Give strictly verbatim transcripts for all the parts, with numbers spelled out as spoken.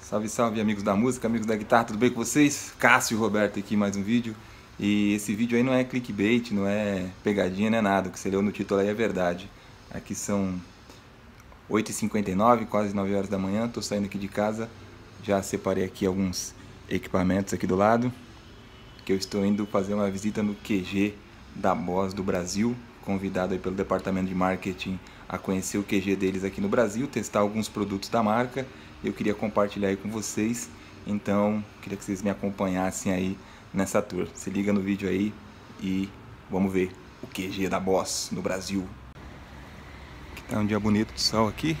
Salve, salve, amigos da música, amigos da guitarra, tudo bem com vocês? Cássio e Roberto aqui, mais um vídeo. E esse vídeo aí não é clickbait, não é pegadinha, não é nada. O que você leu no título aí é verdade. Aqui são oito e cinquenta e nove, quase nove horas da manhã. Tô saindo aqui de casa. Já separei aqui alguns equipamentos aqui do lado. Que eu estou indo fazer uma visita no Q G da Boss do Brasil. Convidado aí pelo departamento de marketing a conhecer o Q G deles aqui no Brasil, testar alguns produtos da marca. Eu queria compartilhar aí com vocês, então queria que vocês me acompanhassem aí nessa tour. Se liga no vídeo aí e vamos ver o Q G da Boss no Brasil. Aqui tá um dia bonito de sol aqui.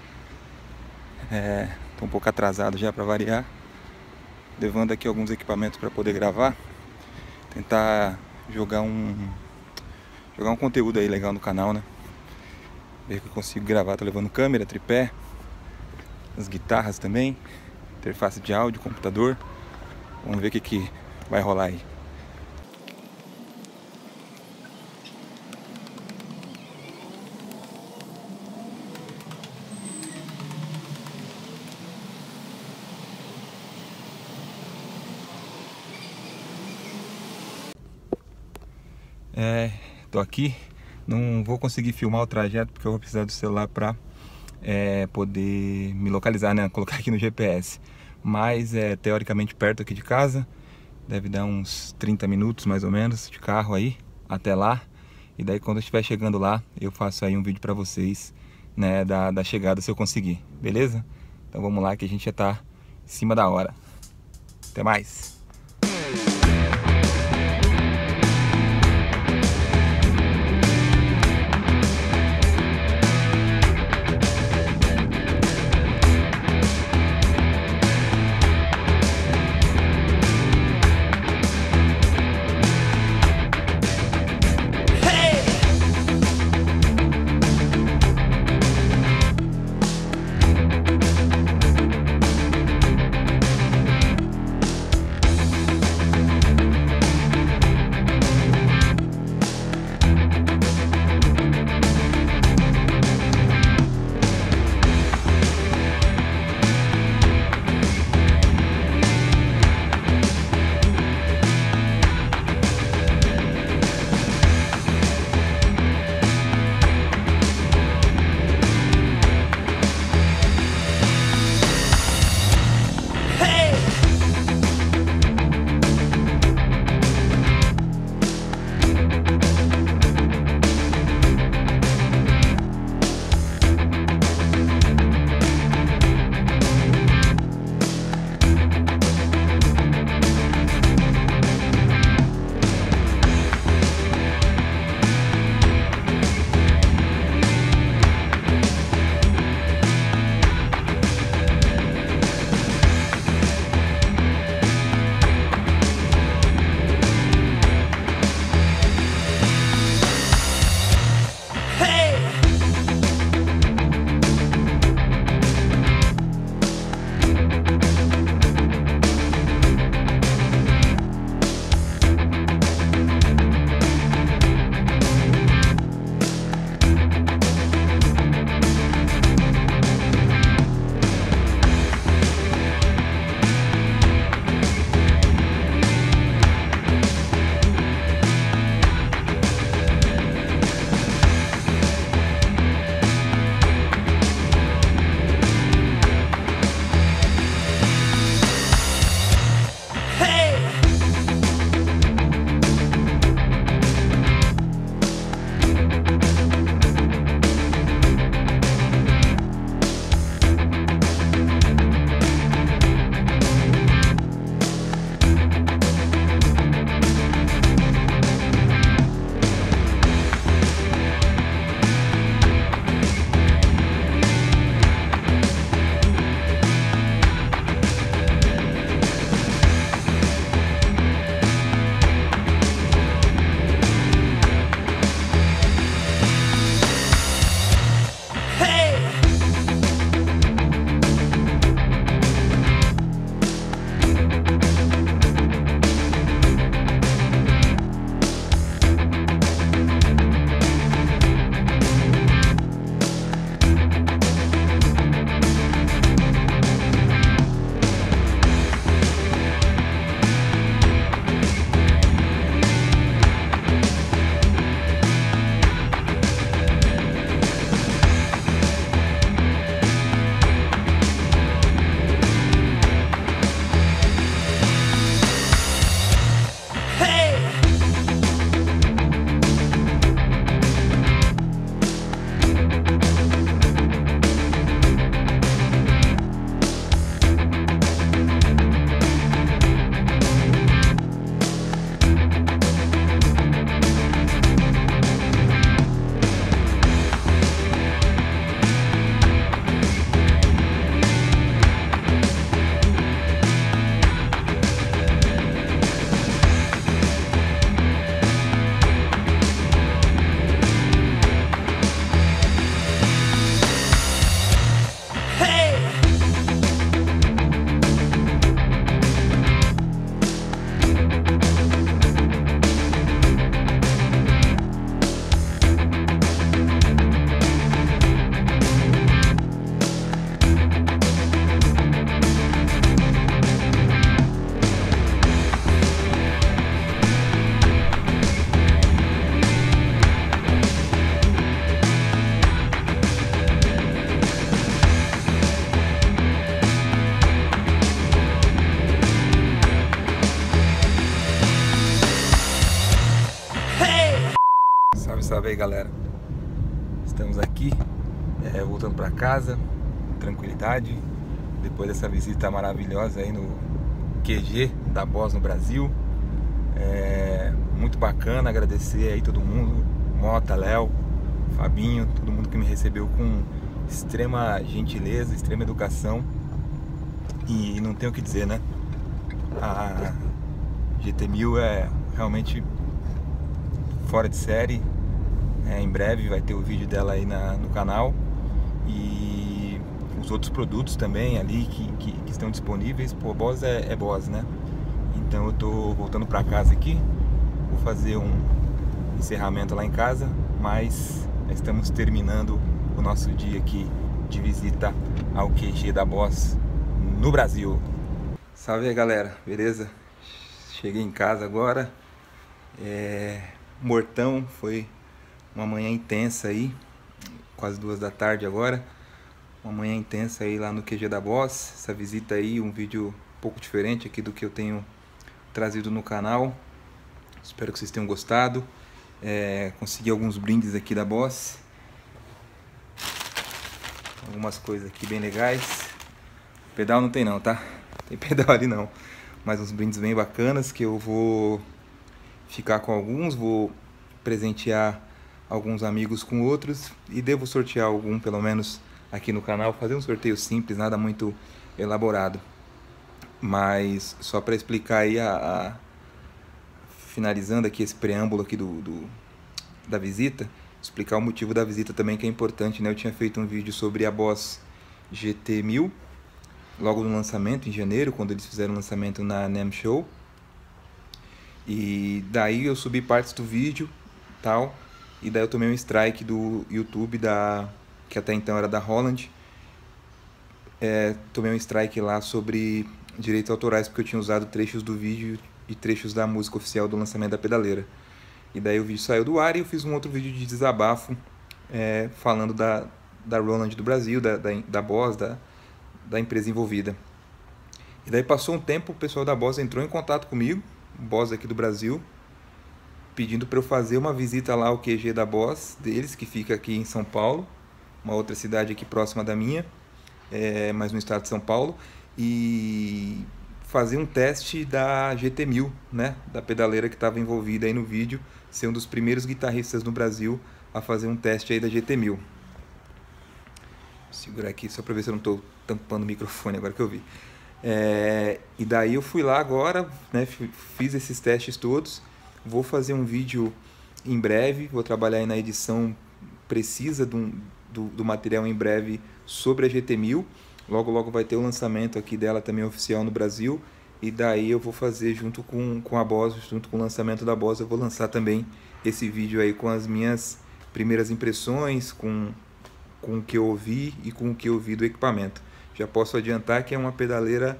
É, tô um pouco atrasado já para variar, levando aqui alguns equipamentos para poder gravar, tentar jogar um jogar um conteúdo aí legal no canal, né? Ver que eu consigo gravar. Tô levando câmera, tripé, as guitarras também, interface de áudio, computador. Vamos ver o que, que vai rolar aí. É, tô aqui, não vou conseguir filmar o trajeto porque eu vou precisar do celular para é, poder me localizar, né? Colocar aqui no G P S. Mas é teoricamente perto aqui de casa, deve dar uns trinta minutos mais ou menos de carro aí até lá. E daí quando eu estiver chegando lá, eu faço aí um vídeo para vocês, né, da, da chegada, se eu conseguir, beleza? Então vamos lá que a gente já tá em cima da hora. Até mais! galera, estamos aqui é, voltando para casa, tranquilidade, depois dessa visita maravilhosa aí no Q G da Boss no Brasil. É, muito bacana, agradecer aí todo mundo, Mota, Léo, Fabinho, todo mundo que me recebeu com extrema gentileza, extrema educação. E não tenho o que dizer, né? A G T mil é realmente fora de série. É, em breve vai ter o vídeo dela aí na, no canal. E os outros produtos também ali que, que, que estão disponíveis. Pô, Boss é, é Boss, né? Então eu tô voltando pra casa aqui. Vou fazer um encerramento lá em casa, mas estamos terminando o nosso dia aqui de visita ao Q G da Boss no Brasil. Salve aí, galera, beleza? Cheguei em casa agora. É... Mortão, foi uma manhã intensa aí, quase duas da tarde agora. Uma manhã intensa aí lá no Q G da Boss. Essa visita aí, um vídeo um pouco diferente aqui do que eu tenho trazido no canal. Espero que vocês tenham gostado. É... Consegui alguns brindes aqui da Boss. Algumas coisas aqui bem legais. Pedal não tem não, tá? Tem pedal ali não. Mas uns brindes bem bacanas que eu vou ficar com alguns, vou presentear alguns amigos com outros e devo sortear algum, pelo menos aqui no canal, fazer um sorteio simples, nada muito elaborado. Mas só para explicar aí, a, a, finalizando aqui esse preâmbulo aqui do, do, da visita, explicar o motivo da visita também, que é importante, né? Eu tinha feito um vídeo sobre a Boss G T mil, logo no lançamento, em janeiro, quando eles fizeram o lançamento na NAMM Show. E daí eu subi partes do vídeo, tal, e daí eu tomei um strike do YouTube, da, que até então era da Holland. É, tomei um strike lá sobre direitos autorais, porque eu tinha usado trechos do vídeo e trechos da música oficial do lançamento da pedaleira. E daí o vídeo saiu do ar e eu fiz um outro vídeo de desabafo, é, falando da, da Roland do Brasil, da, da, da Boss, da, da empresa envolvida. E daí passou um tempo, o pessoal da Boss entrou em contato comigo, o Boss aqui do Brasil, pedindo para eu fazer uma visita lá ao Q G da Boss deles, que fica aqui em São Paulo, uma outra cidade aqui próxima da minha, é, mas no estado de São Paulo, e fazer um teste da G T mil, né, da pedaleira que estava envolvida aí no vídeo, ser um dos primeiros guitarristas no Brasil a fazer um teste aí da G T mil. Vou segurar aqui só para ver se eu não estou tampando o microfone agora que eu vi. É, e daí eu fui lá agora, né, fiz esses testes todos, vou fazer um vídeo em breve, vou trabalhar aí na edição precisa do, do, do material em breve sobre a G T mil, logo logo vai ter o lançamento aqui dela também oficial no Brasil, e daí eu vou fazer junto com, com a Boss, junto com o lançamento da Boss, eu vou lançar também esse vídeo aí com as minhas primeiras impressões, com, com o que eu ouvi e com o que eu vi do equipamento. Já posso adiantar que é uma pedaleira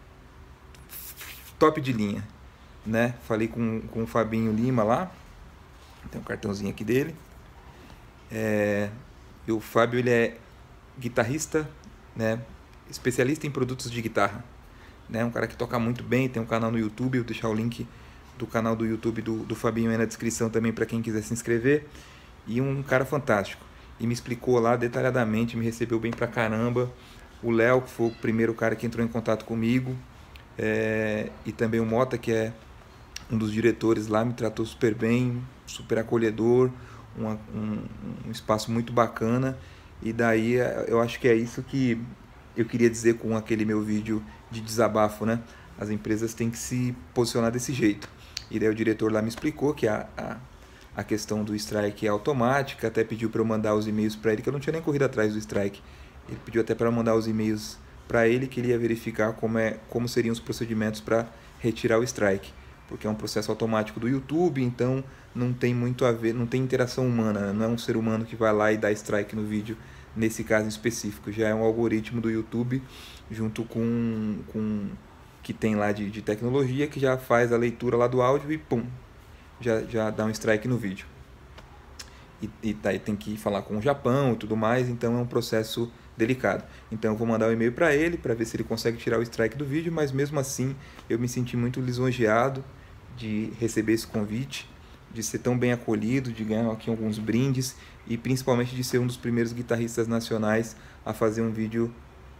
top de linha, né? Falei com, com o Fabinho Lima lá, tem um cartãozinho aqui dele. É, e o Fábio, ele é guitarrista, né? Especialista em produtos de guitarra, né? Um cara que toca muito bem, tem um canal no YouTube, eu vou deixar o link do canal do YouTube do, do Fabinho aí na descrição também para quem quiser se inscrever. E um cara fantástico, e me explicou lá detalhadamente, me recebeu bem pra caramba. O Léo, que foi o primeiro cara que entrou em contato comigo, é, e também o Mota, que é um dos diretores lá, me tratou super bem, super acolhedor, uma, um, um espaço muito bacana. E daí eu acho que é isso que eu queria dizer com aquele meu vídeo de desabafo, né? As empresas têm que se posicionar desse jeito. E daí o diretor lá me explicou que a, a, a questão do strike é automática, até pediu para eu mandar os e-mails para ele, que eu não tinha nem corrido atrás do strike. Ele pediu até para mandar os e-mails para ele, que ele ia verificar como, é, como seriam os procedimentos para retirar o strike. Porque é um processo automático do YouTube, então não tem muito a ver, não tem interação humana, não é um ser humano que vai lá e dá strike no vídeo, nesse caso em específico. Já é um algoritmo do YouTube, junto com, com que tem lá de, de tecnologia, que já faz a leitura lá do áudio e pum, já, já dá um strike no vídeo. E, e daí tem que falar com o Japão e tudo mais, então é um processo delicado. Então eu vou mandar um e-mail para ele, para ver se ele consegue tirar o strike do vídeo, mas mesmo assim eu me senti muito lisonjeado de receber esse convite, de ser tão bem acolhido, de ganhar aqui alguns brindes e principalmente de ser um dos primeiros guitarristas nacionais a fazer um vídeo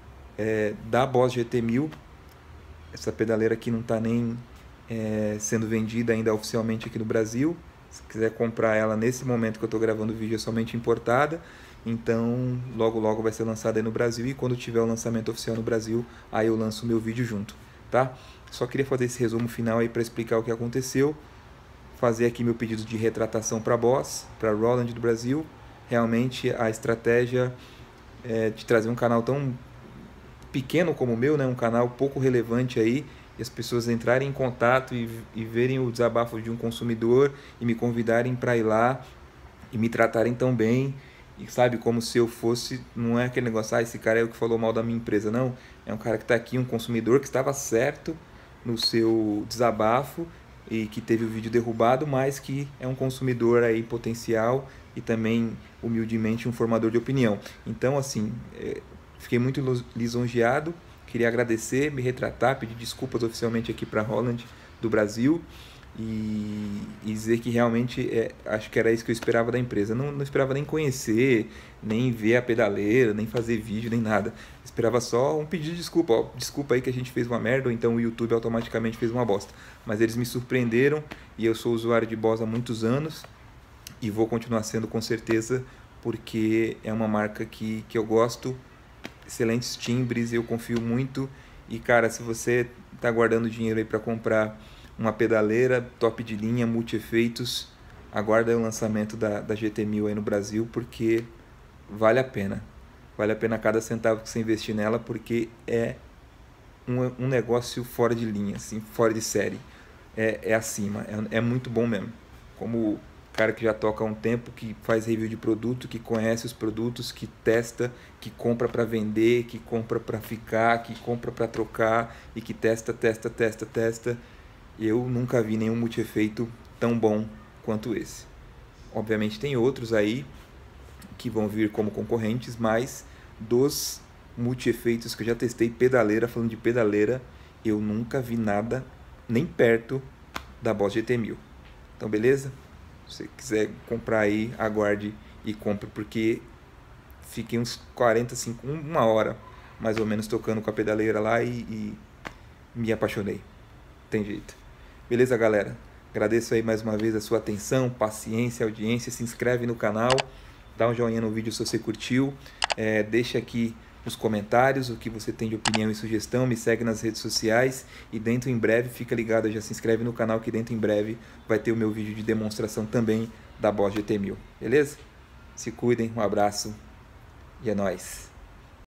é, da Boss G T mil. Essa pedaleira aqui não está nem é, sendo vendida ainda oficialmente aqui no Brasil. Se quiser comprar ela nesse momento que eu estou gravando o vídeo, é somente importada. Então logo logo vai ser lançada aí no Brasil, e quando tiver o lançamento oficial no Brasil, aí eu lanço o meu vídeo junto, tá? Só queria fazer esse resumo final aí para explicar o que aconteceu, fazer aqui meu pedido de retratação para a Boss, para a Roland do Brasil. Realmente a estratégia é de trazer um canal tão pequeno como o meu, né, um canal pouco relevante aí, e as pessoas entrarem em contato e, e verem o desabafo de um consumidor e me convidarem para ir lá e me tratarem tão bem, e sabe, como se eu fosse, não é aquele negócio, ah, esse cara é o que falou mal da minha empresa, não, é um cara que está aqui, um consumidor que estava certo no seu desabafo e que teve o vídeo derrubado, mas que é um consumidor aí potencial e também humildemente um formador de opinião. Então assim, é, fiquei muito lisonjeado, queria agradecer, me retratar, pedir desculpas oficialmente aqui para a Roland do Brasil e, e dizer que realmente é, acho que era isso que eu esperava da empresa. Não, não esperava nem conhecer, nem ver a pedaleira, nem fazer vídeo, nem nada. Esperava só um pedido de desculpa. Ó, desculpa aí que a gente fez uma merda, ou então o YouTube automaticamente fez uma bosta. Mas eles me surpreenderam e eu sou usuário de Boss há muitos anos e vou continuar sendo com certeza, porque é uma marca que, que eu gosto. Excelentes timbres, eu confio muito. E cara, se você está guardando dinheiro aí para comprar uma pedaleira top de linha, multi-efeitos, aguarda o lançamento da, da G T mil aí no Brasil, porque vale a pena. Vale a pena cada centavo que você investir nela, porque é um, um negócio fora de linha, assim, fora de série. É, é acima, é, é muito bom mesmo. Como cara que já toca há um tempo, que faz review de produto, que conhece os produtos, que testa, que compra para vender, que compra para ficar, que compra para trocar e que testa, testa, testa, testa. Eu nunca vi nenhum multi-efeito tão bom quanto esse. Obviamente tem outros aí que vão vir como concorrentes, mas dos multi-efeitos que eu já testei, pedaleira, falando de pedaleira, eu nunca vi nada nem perto da Boss G T mil. Então beleza? Se você quiser comprar aí, aguarde e compre, porque fiquei uns quarenta, cinco, uma hora mais ou menos tocando com a pedaleira lá e, e me apaixonei. Tem jeito. Beleza, galera? Agradeço aí mais uma vez a sua atenção, paciência, audiência. Se inscreve no canal, dá um joinha no vídeo se você curtiu. É, deixa aqui nos comentários o que você tem de opinião e sugestão. Me segue nas redes sociais e dentro em breve, fica ligado, já se inscreve no canal que dentro em breve vai ter o meu vídeo de demonstração também da Boss G T mil. Beleza? Se cuidem, um abraço e é nóis!